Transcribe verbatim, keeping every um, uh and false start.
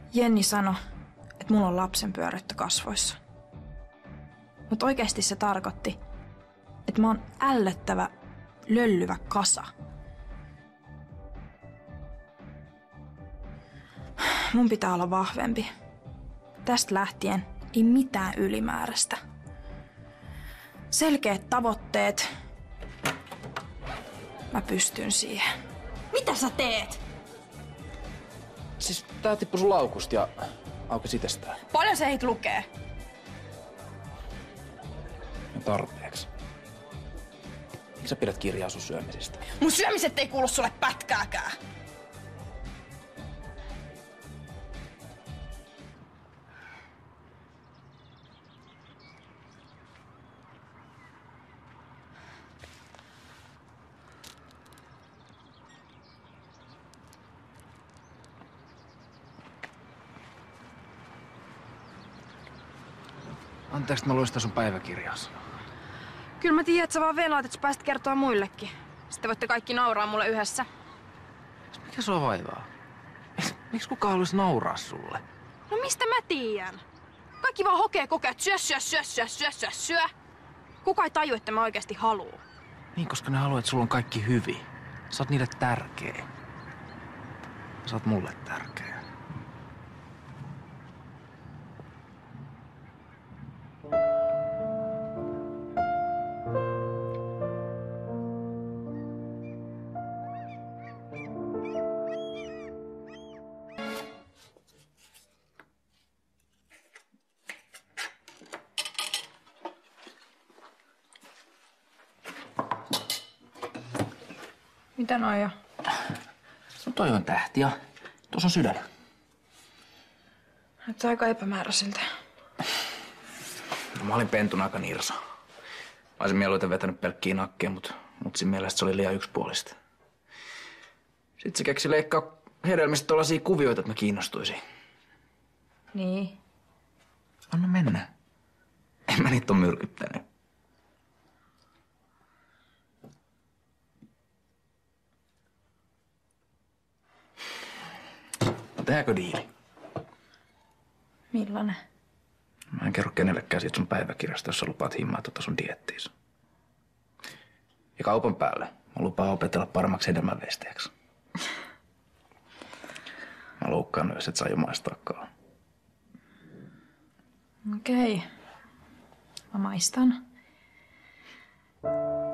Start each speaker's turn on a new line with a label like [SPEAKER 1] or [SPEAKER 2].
[SPEAKER 1] Jenni sanoi, että mulla on lapsenpyörryttä kasvoissa. Mutta oikeasti se tarkoitti, että mä oon ällöttävä, löllyvä kasa. Mun pitää olla vahvempi. Tästä lähtien ei mitään ylimääräistä. Selkeät tavoitteet. Mä pystyn siihen. Mitä sä teet?
[SPEAKER 2] Siis tää tippui sun laukusta ja aukesi itsestään.
[SPEAKER 1] Paljon se heitä lukee?
[SPEAKER 2] Ja tarpeeksi. Miksi sä pidät kirjaa sun syömisestä?
[SPEAKER 1] Mun syömiset ei kuulu sulle pätkääkään.
[SPEAKER 2] Anteeksi, että mä luin sitä sun päiväkirjaasi.
[SPEAKER 1] Kyllä mä tiedän, että sä vaan venaat, että sä pääsit kertoa muillekin. Sitten voitte kaikki nauraa mulle yhdessä.
[SPEAKER 2] Mikä sua vaivaa? Miksi kukaan haluaisi nauraa sulle?
[SPEAKER 1] No mistä mä tiedän? Kaikki vaan hokee koko ajan, että syö, syö, syö, syö, syö, syö, syö. Kuka ei taju, että mä oikeasti haluu.
[SPEAKER 2] Niin, koska ne haluaa, että sulla on kaikki hyvin. Sä oot niille tärkeä. Sä oot mulle tärkeä.
[SPEAKER 1] Mitä noi on?
[SPEAKER 2] No toi on tähti ja tuossa on sydän.
[SPEAKER 1] Näyttää aika epämääräisiltä.
[SPEAKER 2] No, mä olin pentuna aika nirsa. Mä olisin mieluiten vetänyt pelkkiä nakkeja, mutta mutsin mielestä se oli liian yksipuolista. Sitten se keksi leikkaa hedelmistä tollasia kuvioita, että mä kiinnostuisin.
[SPEAKER 1] Niin.
[SPEAKER 2] Anna mennä. En mä niitä oo myrkyttänyt. No tehdäänkö diili?
[SPEAKER 1] Millainen?
[SPEAKER 2] Mä en kerro kenellekään siitä sun päiväkirjasta, jos sä lupaat himmaa tota sun diettiis. Ja kaupan päälle mä lupaan opetella paremmaksi hedelmänveistäjäksi. Mä loukkaan jos et saa jo maistaakaan.
[SPEAKER 1] Okei. Mä maistan.